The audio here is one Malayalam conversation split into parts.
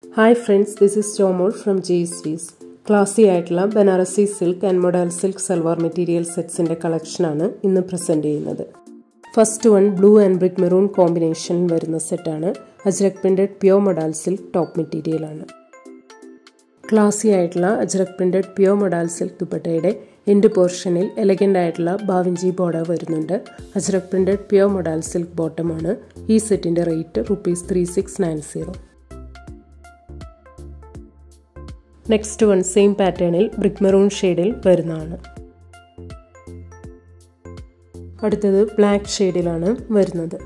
Hi friends, this is Jomol from GSVs. Classy ആയിട്ടുള്ള Banarasi silk and modal silk salwar material സെറ്റ്സിൻ്റെ കളക്ഷനാണ് ഇന്ന് പ്രസൻറ്റ് ചെയ്യുന്നത്. First one blue and brick maroon combination വരുന്ന സെറ്റാണ്. Ajrak printed pure modal silk top മെറ്റീരിയലാണ്. ക്ലാസി ആയിട്ടുള്ള Ajrak printed pure modal silk ദുപ്പട്ടയുടെ എൻഡ് പോർഷനിൽ എലഗൻ്റ് ആയിട്ടുള്ള ബാവിഞ്ചി ബോർഡർ വരുന്നുണ്ട്. Ajrak printed pure modal silk ബോട്ടമാണ്. ഈ സെറ്റിൻ്റെ റേറ്റ് ₹3690. നെക്സ്റ്റ് വൺ സെയിം പാറ്റേണിൽ ബ്രിക്ക് മെറൂൺ ഷെയ്ഡിൽ വരുന്നതാണ്. അടുത്തത് ബ്ലാക്ക് ഷെയ്ഡിലാണ് വരുന്നത്.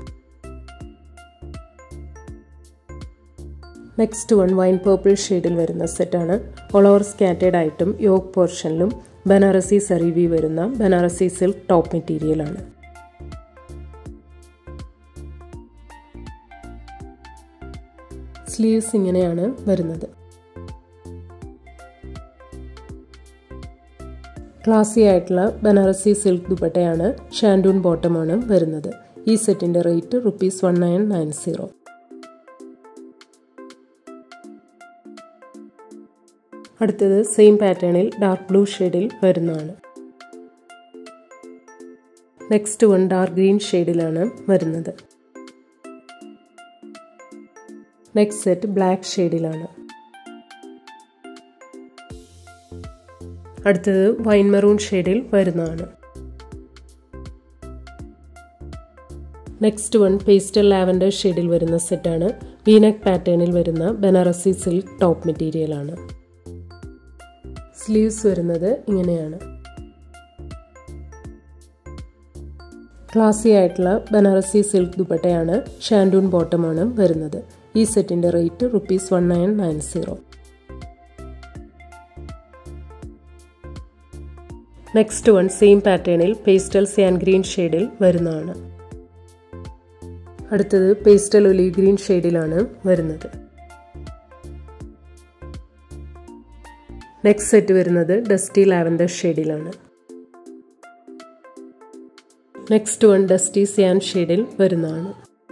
നെക്സ്റ്റ് വൺ വൈൻ പേർപ്പിൾ ഷെയ്ഡിൽ വരുന്ന സെറ്റാണ്. ഓൾ ഓവർ സ്കാറ്റേഡ് ആയിട്ടും യോക്ക് പോർഷനിലും ബനാറസി സറി വരുന്ന ബനാറസി സിൽക്ക് ടോപ്പ് മെറ്റീരിയലാണ്. സ്ലീവ്സ് ഇങ്ങനെയാണ് വരുന്നത്. ക്ലാസി ആയിട്ടുള്ള ബനാറസി സിൽക്ക് ദുപ്പട്ടയാണ്. ഷാൻഡൂൺ ബോട്ടമാണ് വരുന്നത്. ഈ സെറ്റിൻ്റെ റേറ്റ് ₹1990. അടുത്തത് സെയിം പാറ്റേണിൽ ഡാർക്ക് ബ്ലൂ ഷെയ്ഡിൽ വരുന്നതാണ്. നെക്സ്റ്റ് വൺ ഡാർക്ക് ഗ്രീൻ ഷെയ്ഡിലാണ് വരുന്നത്. നെക്സ്റ്റ് സെറ്റ് ബ്ലാക്ക് ഷെയ്ഡിലാണ്. അടുത്തത് വൈൻ മെറൂൺ ഷെയ്ഡിൽ വരുന്നതാണ്. നെക്സ്റ്റ് വൺ പേസ്റ്റൽ ലാവൻഡർ ഷെയ്ഡിൽ വരുന്ന സെറ്റാണ്. വീനക്ക് പാറ്റേണിൽ വരുന്ന ബനാറസി സിൽക്ക് ടോപ്പ് മെറ്റീരിയലാണ്. സ്ലീവ്സ് വരുന്നത് ഇങ്ങനെയാണ്. ക്ലാസി ആയിട്ടുള്ള ബനാറസി സിൽക്ക് ദുപ്പട്ടയാണ്. ഷാൻഡൂൺ ബോട്ടമാണ് വരുന്നത്. ഈ സെറ്റിൻ്റെ റേറ്റ് ₹1990. നെക്സ്റ്റ് വൺ സെയിം പാറ്റേണിൽ പേസ്റ്റൽ സാൻഡ് ഗ്രീൻ ഷെയ്ഡിൽ വരുന്നതാണ്. അടുത്തത് പേസ്റ്റൽ ഒലീവ് ഗ്രീൻ ഷെയ്ഡിലാണ് വരുന്നത്. നെക്സ്റ്റ് സെറ്റ് വരുന്നത് ഡസ്റ്റി ലാവൻഡർ ഷെയ്ഡിലാണ്. നെക്സ്റ്റ് വൺ ഡസ്റ്റി സാൻഡ് ഷെയ്ഡിൽ വരുന്നതാണ്.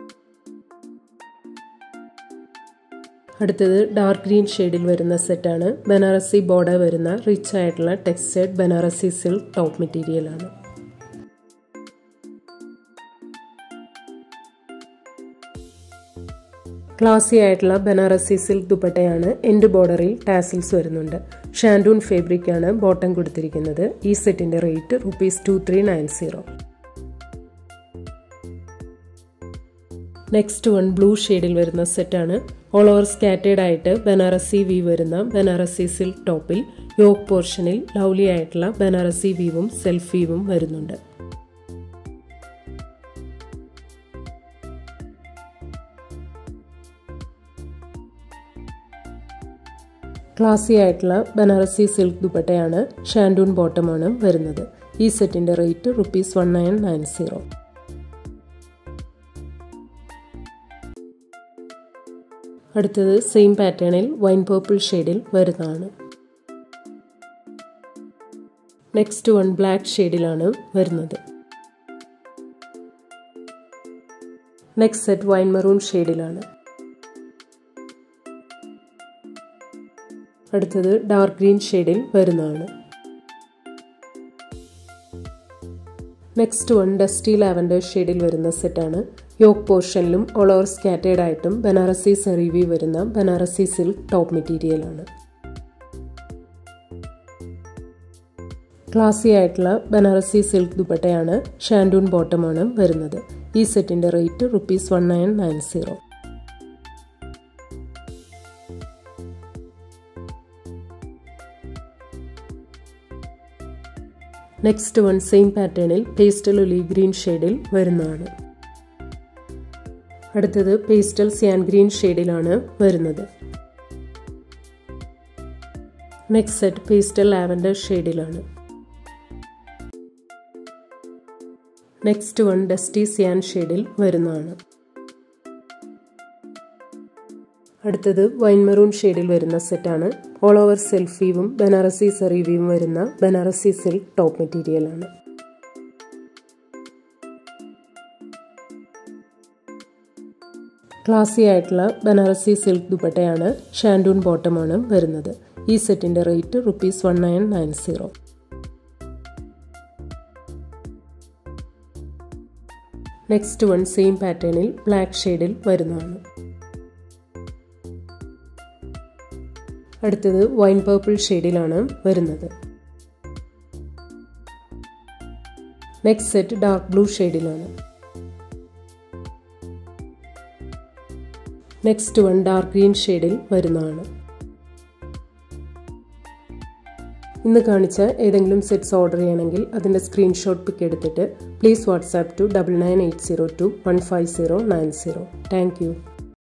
അടുത്തത് ഡാർക്ക് ഗ്രീൻ ഷെയ്ഡിൽ വരുന്ന സെറ്റാണ്. ബനാറസി ബോർഡർ വരുന്ന റിച്ച് ആയിട്ടുള്ള ടെക്സ്റ്റൈഡ് ബനാറസി സിൽക്ക് ടോപ്പ് മെറ്റീരിയലാണ്. ക്ലാസി ആയിട്ടുള്ള ബനാറസി സിൽക്ക് ദുപ്പട്ടയാണ്. എൻഡ് ബോർഡറിൽ ടാസിൽസ് വരുന്നുണ്ട്. ഷാൻഡൂൺ ഫാബ്രിക് ആണ് ബോട്ടം കൊടുത്തിരിക്കുന്നത്. ഈ സെറ്റിന്റെ റേറ്റ് ₹2390. നെക്സ്റ്റ് വൺ ബ്ലൂ ഷെയ്ഡിൽ വരുന്ന സെറ്റാണ്. ഓൾ ഓവർ സ്കാറ്റേഡ് ആയിട്ട് ബനാറസി വീവ് വരുന്ന ബനാറസി സിൽക്ക് ടോപ്പിൽ യോക്ക് പോർഷനിൽ ലവ്ലി ആയിട്ടുള്ള ബനാറസി വീവും സെൽഫ് വീവും വരുന്നുണ്ട്. ക്ലാസി ആയിട്ടുള്ള ബനാറസി സിൽക്ക് ദുപ്പട്ടയാണ്. ഷാൻഡൂൺ ബോട്ടമാണ് വരുന്നത്. ഈ സെറ്റിന്റെ റേറ്റ് ₹1990. അടുത്തത് സെയിം പാറ്റേണിൽ വൈൻ പേർപ്പിൾ ഷെയ്ഡിൽ വരുന്നതാണ്. നെക്സ്റ്റ് വൺ ബ്ലാക്ക് ഷെയ്ഡിലാണ് വരുന്നത്. നെക്സ്റ്റ് സെറ്റ് വൈൻ മെറൂൺ ഷെയ്ഡിലാണ്. അടുത്തത് ഡാർക്ക് ഗ്രീൻ ഷെയ്ഡിൽ വരുന്നതാണ്. നെക്സ്റ്റ് വൺ ഡസ്റ്റി ലാവൻഡർ ഷെയ്ഡിൽ വരുന്ന സെറ്റാണ്. യോക്ക് പോർഷനിലും ഓൾ ഓവർ സ്കാറ്റേഡ് ആയിട്ടും ബനാറസി സറി വരുന്ന ബനാറസി സിൽക്ക് ടോപ്പ് മെറ്റീരിയലാണ്. ക്ലാസി ആയിട്ടുള്ള ബനാറസി സിൽക്ക് ദുപ്പട്ടയാണ്. ഷാൻഡൂൺ ബോട്ടമാണ് വരുന്നത്. ഈ സെറ്റിന്റെ റേറ്റ് ₹1990. നെക്സ്റ്റ് വൺ സെയിം പാറ്റേണിൽ പേസ്റ്റൽ ഒലീവ് ഗ്രീൻ ഷെയ്ഡിൽ വരുന്നതാണ്. അടുത്തത് പേസ്റ്റൽ സാൻഡ് ഗ്രീൻ ഷെയ്ഡിലാണ് വരുന്നത്. നെക്സ്റ്റ് സെറ്റ് പേസ്റ്റൽ ലാവൻഡർ ഷെയ്ഡിലാണ്. നെക്സ്റ്റ് വൺ ഡസ്റ്റി സാൻഡ് ഷെയ്ഡിൽ വരുന്നതാണ്. അടുത്തത് വൈൻ മെറൂൺ ഷെയ്ഡിൽ വരുന്ന സെറ്റാണ്. ഓൾ ഓവർ സെൽഫ് വീവും ബനാറസി സറി വീവും വരുന്ന ബനാറസി സിൽക്ക് ടോപ്പ് മെറ്റീരിയലാണ്. ക്ലാസി ആയിട്ടുള്ള ബനാറസി സിൽക്ക് ദുപ്പട്ടയാണ്, ഷാൻഡൂൺ ബോട്ടമാണ് വരുന്നത്. ഈ സെറ്റിൻ്റെ റേറ്റ് ₹1990. നെക്സ്റ്റ് വൺ സെയിം പാറ്റേണിൽ ബ്ലാക്ക് ഷെയ്ഡിൽ വരുന്നതാണ്. അടുത്തത് വൈൻ പർപ്പിൾ ഷെയ്ഡിലാണ് വരുന്നത്. നെക്സ്റ്റ് സെറ്റ് ഡാർക്ക് ബ്ലൂ ഷെയ്ഡിലാണ്. നെക്സ്റ്റ് വൺ ഡാർക്ക് ഗ്രീൻ ഷെയ്ഡിൽ വരുന്നതാണ്. ഇന്ന് കാണിച്ച ഏതെങ്കിലും സെറ്റ്സ് ഓർഡർ ചെയ്യണമെങ്കിൽ അതിൻ്റെ സ്ക്രീൻഷോട്ട് പിക്ക് എടുത്തിട്ട് please WhatsApp to 9980215090. Thank U.